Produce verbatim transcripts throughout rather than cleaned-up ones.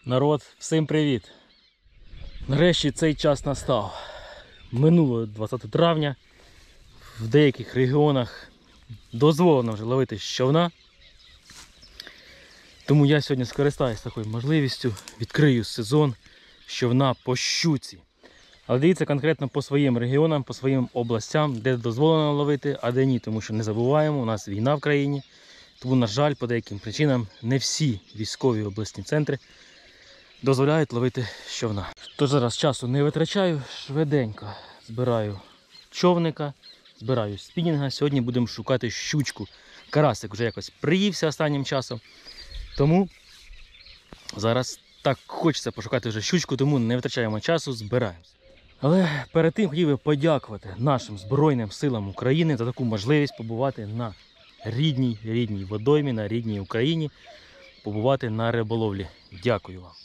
Народ, всім привіт! Нарешті цей час настав. Минуло двадцяте травня. В деяких регіонах дозволено вже ловити з човна. Тому я сьогодні скористаюсь такою можливістю, відкрию сезон з човна по щуці. Але дивіться конкретно по своїм регіонам, по своїм областям, де дозволено ловити, а де ні. Тому що не забуваємо, у нас війна в країні. Тому, на жаль, по деяким причинам не всі військові обласні центри дозволяють ловити з човна. Тож зараз часу не витрачаю, швиденько збираю човника, збираю спінінга. Сьогодні будемо шукати щучку. Карасик вже якось приївся останнім часом. Тому зараз так хочеться пошукати вже щучку, тому не витрачаємо часу, збираємося. Але перед тим хотів би подякувати нашим Збройним силам України за таку можливість побувати на рідній, рідній водоймі, на рідній Україні, побувати на риболовлі. Дякую вам.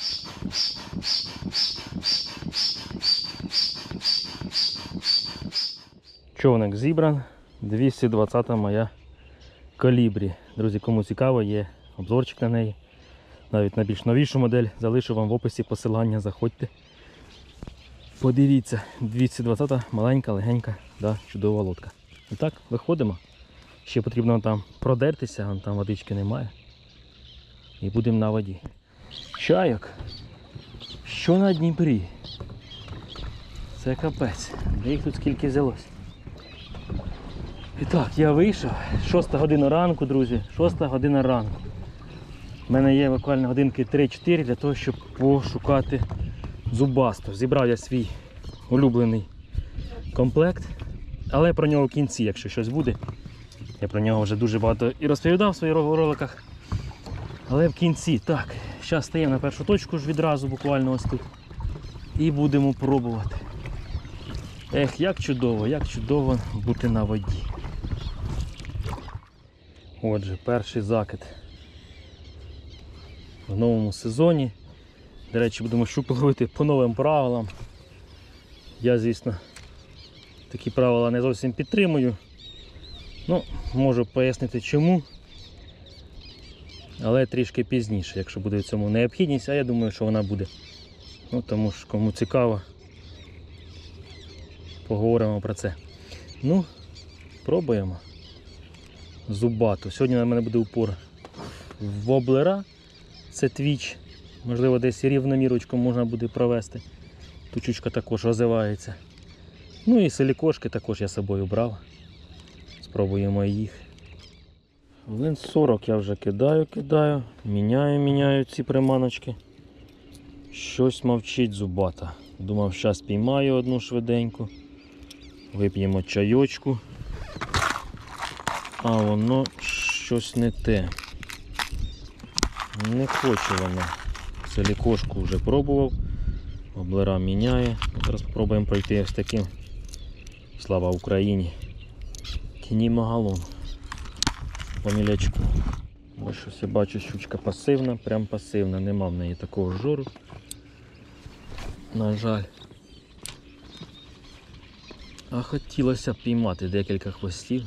Човник зібран, двісті двадцята моя калібрі. Друзі, кому цікаво, є обзорчик на неї. Навіть на більш новішу модель залишу вам в описі посилання, заходьте. Подивіться, двісті двадцята, маленька, легенька, да, чудова лодка. І так, виходимо. Ще потрібно там продертися, там водички немає. І будемо на воді. Чайок. Що на Дніпрі? Це капець. Де їх тут скільки взялось? І так, я вийшов. Шоста година ранку, друзі. Шоста година ранку. У мене є буквально годинки три-чотири для того, щоб пошукати зубасту. Зібрав я свій улюблений комплект. Але про нього в кінці, якщо щось буде. Я про нього вже дуже багато і розповідав в своїх роликах. Але в кінці, так, зараз стаємо на першу точку ж відразу, буквально ось тут. І будемо пробувати. Ех, як чудово, як чудово бути на воді. Отже, перший закид в новому сезоні. До речі, будемо щуку ловити по новим правилам. Я, звісно, такі правила не зовсім підтримую. Ну, можу пояснити чому. Але трішки пізніше, якщо буде в цьому необхідність, а я думаю, що вона буде. Ну, тому що кому цікаво, поговоримо про це. Ну, пробуємо. Зубату. Сьогодні на мене буде упор в воблера. Це твіч. Можливо, десь рівномірочку можна буде провести. Тучучка також розвивається. Ну і силікошки також я з собою брав. Спробуємо їх. Хвилин сорок я вже кидаю, кидаю, міняю, міняю ці приманочки. Щось мовчить зубата. Думав, зараз піймаю одну швиденьку. Вип'ємо чайочку. А воно щось не те. Не хоче воно. Силікошку вже пробував. Воблера міняє. Зараз спробуємо пройти ось таким. Слава Україні. Кінімагалон. По мілячку. Ось щось я бачу, щучка пасивна, прям пасивна, нема в неї такого жору. На жаль. А хотілося б піймати декілька хвостів.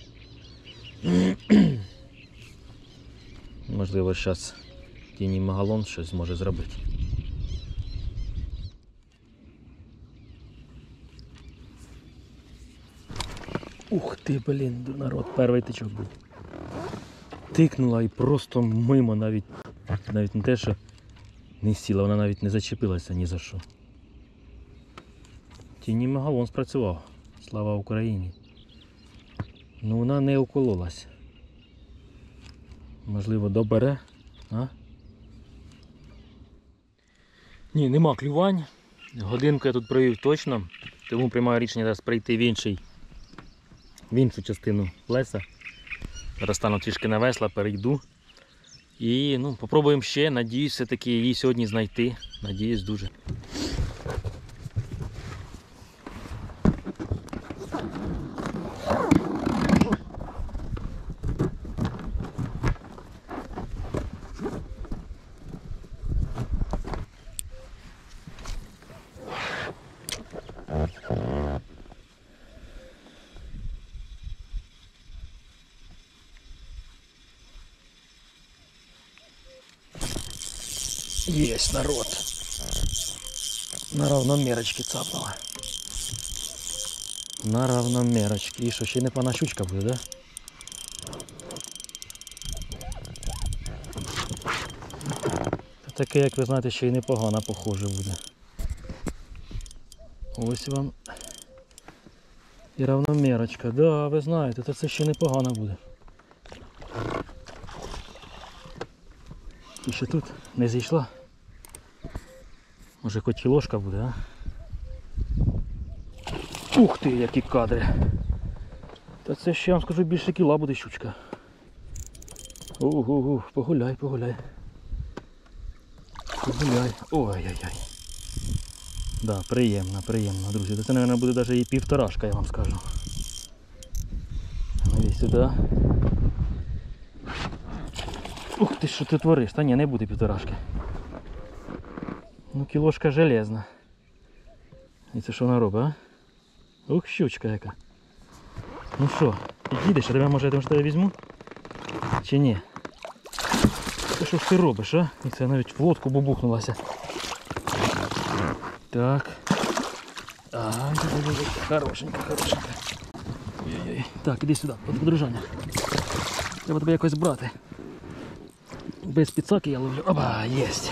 Можливо, зараз кінімагалон щось зможе зробити. Ух ти, блін, народ, перший тичок був. Тикнула і просто мимо, навіть навіть не те, що не сіла, вона навіть не зачепилася ні за що. Кінімагалон спрацював. Слава Україні. Ну вона не укололась. Можливо, добере, а? Ні, нема клювань. Годинку я тут провів точно, тому приймаю рішення зараз прийти в інший, в іншу частину леса. Розстану трішки на весла, перейду. І ну, попробуємо ще, надіюсь все-таки її сьогодні знайти. Надіюсь дуже. Єсть, народ. На равномірочки цапнула. На равномірочки. І що, ще не пана щучка буде, да? Таке, як ви знаєте, ще й непогано похоже буде. Ось вам і равномірочка. Да, ви знаєте, то це ще непогано буде. І ще тут не зійшла. Може хоч і ложка буде, а? Ух ти, які кадри! Та це ще, я вам скажу, більше кіла буде щучка. Ого-го, погуляй, погуляй. Погуляй. Ой-ой-ой. Да, приємно, приємно, друзі. Це, мабуть, буде навіть і півторашка, я вам скажу. Іди сюди. Ух ти, що ти твориш? Та ні, не буде півторашки. Ну, кілошка железна. І це що вона робить, а? Ух, щучка яка. Ну що, їдеш, а тебе, може, я тебе візьму? Чи ні? Та що ж ти робиш, а? І це навіть в лодку бубухнулася. Так. Ай, хорошенька, хорошенька. Ой-ой-ой. Так, іди сюди, подружання. Треба тебе якось брати. Без підсаки я ловлю. Оба, єсть.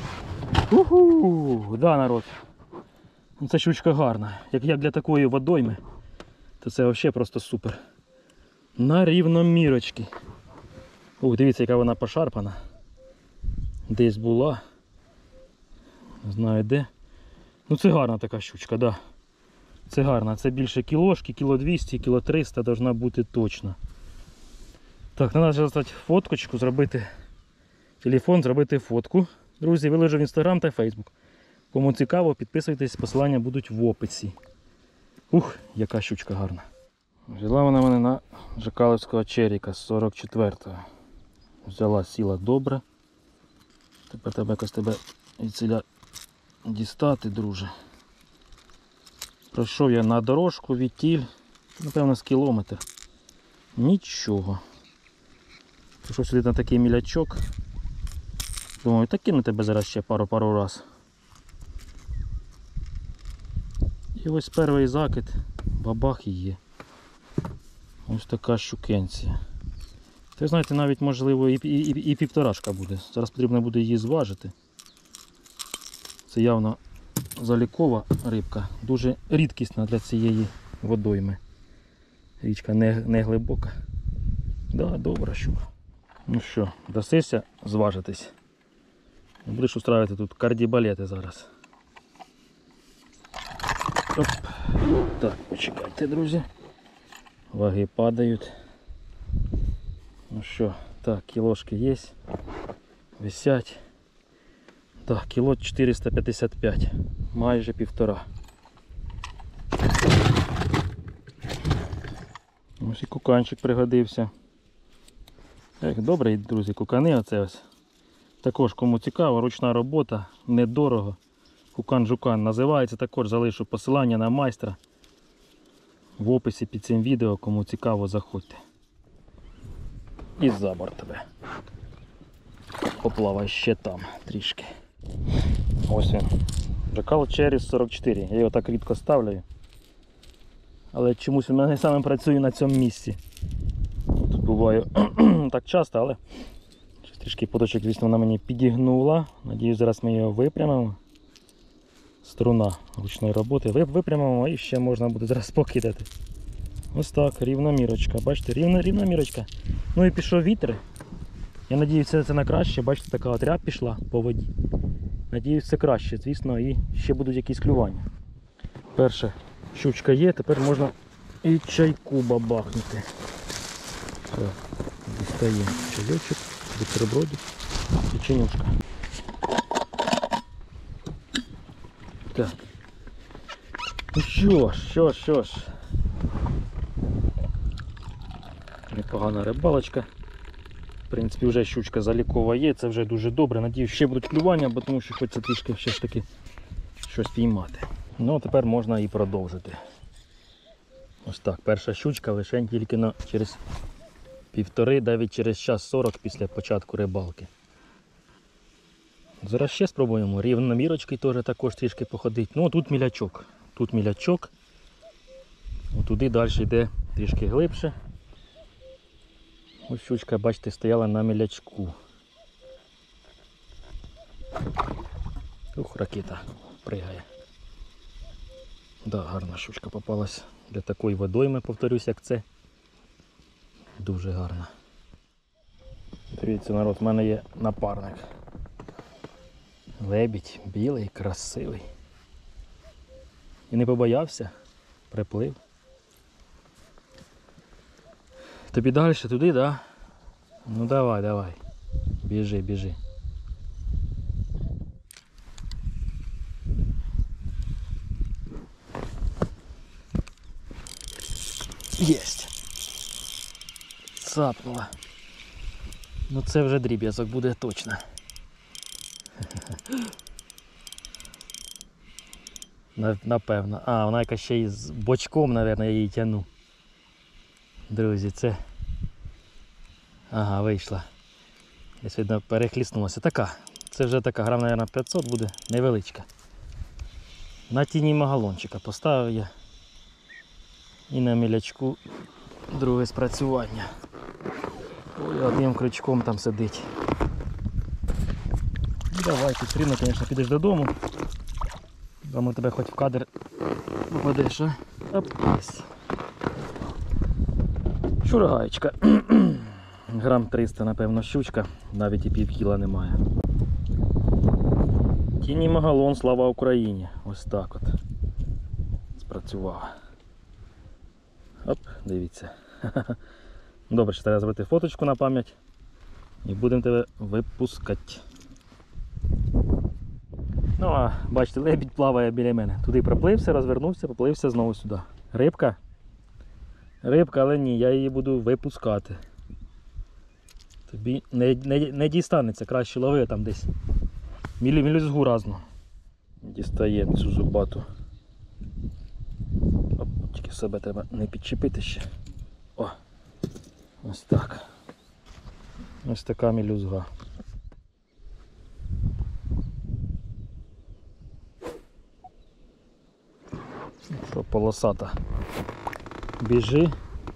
Уху! Да, народ. Це щучка гарна. Як, як для такої водойми, то це взагалі просто супер. На рівномірочки. Ух, дивіться, яка вона пошарпана. Десь була. Не знаю де. Ну це гарна така щучка, да. Це гарна. Це більше кілошки, кіло двісті, кіло триста должна бути точно. Так, треба зробити фоткочку, зробити телефон, зробити фотку. Друзі, виложу в інстаграм та фейсбук. Кому цікаво, підписуйтесь, посилання будуть в описі. Ух, яка щучка гарна. Взяла вона мене на Жакалівського черіка сорок четвертого. Взяла, сіла добре. Тепер треба якось тебе відсіля дістати, друже. Пройшов я на дорожку, відтіль, напевно, з кілометр. Нічого. Прийшов сюди на такий мілячок. Думаю, так кину тебе зараз ще пару-пару раз. І ось перший закид, бабах і є. Ось така щукенція. Ти знаєте, навіть можливо і, і, і, і півторашка буде. Зараз потрібно буде її зважити. Це явно залікова рибка, дуже рідкісна для цієї водойми. Річка не, не глибока. Да, добра щука. Ну що, дасися зважитись. Будеш устраювати тут кардібалети зараз. Оп. Так, почекайте, друзі. Ваги падають. Ну що, так, кілошки є. Висять. Так, кіло чотириста п'ятдесят п'ять. Майже півтора. Ось і куканчик пригодився. Як добре, друзі, кукани оце ось. Також кому цікаво, ручна робота, недорого. Кукан-жукан називається, також залишу посилання на майстра в описі під цим відео, кому цікаво, заходьте. І за борт тебе. Поплавай ще там трішки. Ось він. Жакал Черіс сорок чотири. Я його так рідко ставлю. Але чомусь у мене саме працює на цьому місці. Тут буваю так часто, але трішки поточок, звісно, вона мені підігнула. Надіюсь, зараз ми його випрямимо. Струна ручної роботи. Випрямимо і ще можна буде зараз покидати. Ось так, рівна мірочка. Бачите, рівна, рівна мірочка. Ну і пішов вітер. Я надіюся, це на краще. Бачите, така от ряб пішла по воді. Надіюсь, це краще, звісно, і ще будуть якісь клювання. Перша щучка є, тепер можна і чайку бабахнути. Так, дістаємо чайочок, бутербродик і чинюшка. Так. Ну що ж, що ж, що ж. Непогана рибалочка. В принципі, вже щучка залікова є, це вже дуже добре. Надіюсь, ще будуть клювання, бо тому що хочеться трішки все ж таки щось піймати. Ну, а тепер можна і продовжити. Ось так, перша щучка лише тільки на через півтори, навіть через час сорок після початку рибалки. Зараз ще спробуємо. Рівномірочки теж також трішки походить. Ну, тут мілячок. Тут мілячок. Туди далі йде трішки глибше. Ось щучка, бачите, стояла на мілячку. Ух, ракета пригає. Да, гарна щучка попалась для такої водойми, повторюсь, як це. Дуже гарна. Дивіться, народ, в мене є напарник. Лебідь білий, красивий. І не побоявся, приплив. Тобі далі, туди, да? Ну давай, давай. Біжи, біжи. Єсть. Цапнула. Ну це вже дріб'язок буде точно. Напевно. А, вона якась ще й з бочком, мабуть, я її тягну. Друзі, це... Ага, вийшла. Десь, видно, перехліснулася. Така. Це вже така, грам, мабуть, п'ятсот буде, невеличка. На тіні магалончика поставив я. І на мілячку друге спрацювання. Ой, одним крючком там сидить. Давай, ти все рівно, звісно, підеш додому. Дома тебе хоч в кадр попадеш, а? Оп, ось. Шурагаєчка. Грам триста, напевно, щучка. Навіть і пів кіла немає. Тіні магалон, слава Україні. Ось так от. Спрацював. Оп, дивіться. Добре, що треба зробити фоточку на пам'ять. І будемо тебе випускати. Ну а, бачите, лебідь плаває біля мене. Туди проплився, розвернувся, поплився знову сюди. Рибка? Рибка, але ні, я її буду випускати. Тобі не, не, не дістанеться, краще лови там десь. Мілі, мілюзгу разну. Дістаємо цю зубату. Оп, тільки себе треба не підчепити ще. О, ось так. Ось така мілюзга. Що, полосата. Біжи.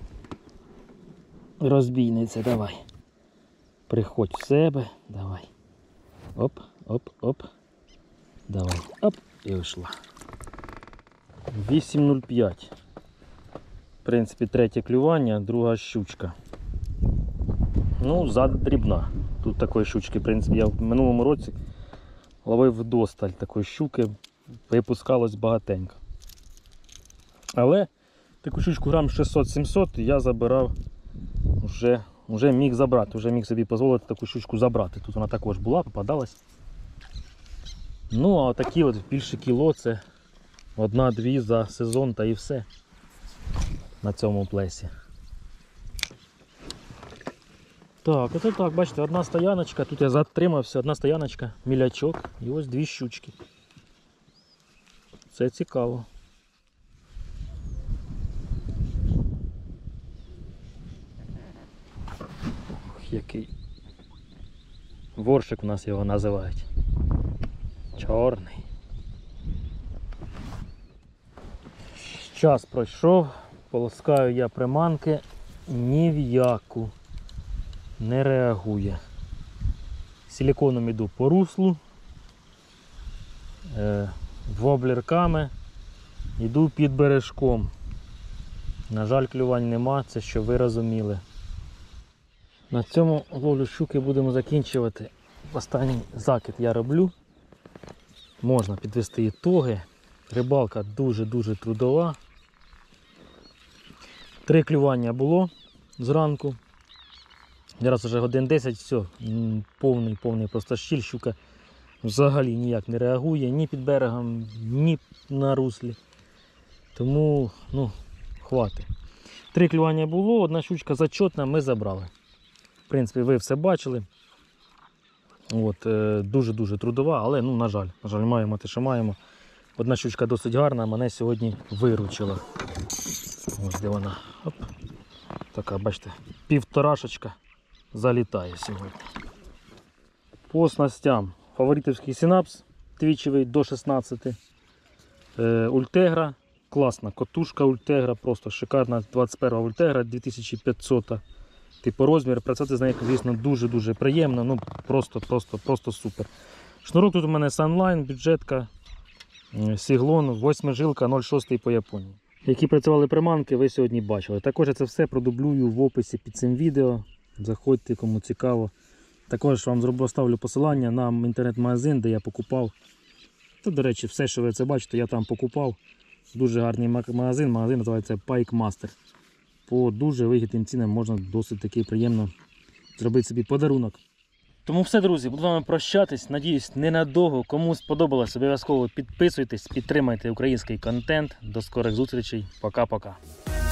Розбійниця, давай. Приходь в себе, давай. Оп, оп, оп. Давай. Оп, і вийшла. вісім нуль п'ять. В принципі, третє клювання, друга щучка. Ну, зад дрібна. Тут такої щучки, в принципі, я в минулому році ловив вдосталь такої щуки, випускалось багатенько. Але таку щучку грам шістсот-сімсот я забирав, вже, вже міг забрати, вже міг собі дозволити таку щучку забрати. Тут вона також була, попадалась. Ну, а такі от більше кіло, це одна-дві за сезон та і все на цьому плесі. Так, оце так, бачите, одна стояночка, тут я затримався, одна стояночка, мілячок і ось дві щучки. Це цікаво. Ох, який воршик у нас його називають. Чорний. Час пройшов, полоскаю я приманки, ні в яку не реагує. Силіконом іду по руслу, е, воблерками іду під бережком. На жаль, клювань нема, це що ви розуміли. На цьому ловлю щуки будемо закінчувати. Останній закид я роблю. Можна підвести ітоги. Рибалка дуже-дуже трудова. Три клювання було зранку. Зараз вже годин десять, все, повний, повний просто щіль, щука взагалі ніяк не реагує, ні під берегом, ні на руслі. Тому, ну, хватить. Три клювання було, одна щучка зачетна, ми забрали. В принципі, ви все бачили. Дуже-дуже трудова, але, ну, на жаль, на жаль, маємо те, що маємо. Одна щучка досить гарна, мене сьогодні виручила. Ось де вона. Оп. Така, бачите, півторашечка залітає сьогодні. По снастям. фаворитівський синапс твічевий до шістнадцяти. Е, Ультегра, класна котушка Ультегра, просто шикарна двадцять перша Ультегра, дві тисячі п'ятсот типу розмір. Працювати з нею, звісно, дуже-дуже приємно, ну просто, просто, просто супер. Шнурок тут у мене Sunline, бюджетка, Сіглон, восьма жилка, нуль шість по Японії. Які працювали приманки, ви сьогодні бачили. Також я це все продублюю в описі під цим відео. Заходьте, кому цікаво. Також вам зроблю, ставлю посилання на інтернет-магазин, де я покупав. Та, до речі, все, що ви це бачите, я там покупав. Дуже гарний магазин, магазин називається Pike Master. По дуже вигідним цінам можна досить таки приємно зробити собі подарунок. Тому все, друзі, буду з вами прощатись. Надіюсь, ненадовго. Кому сподобалось, обов'язково підписуйтесь, підтримайте український контент. До скорих зустрічей. Пока-пока.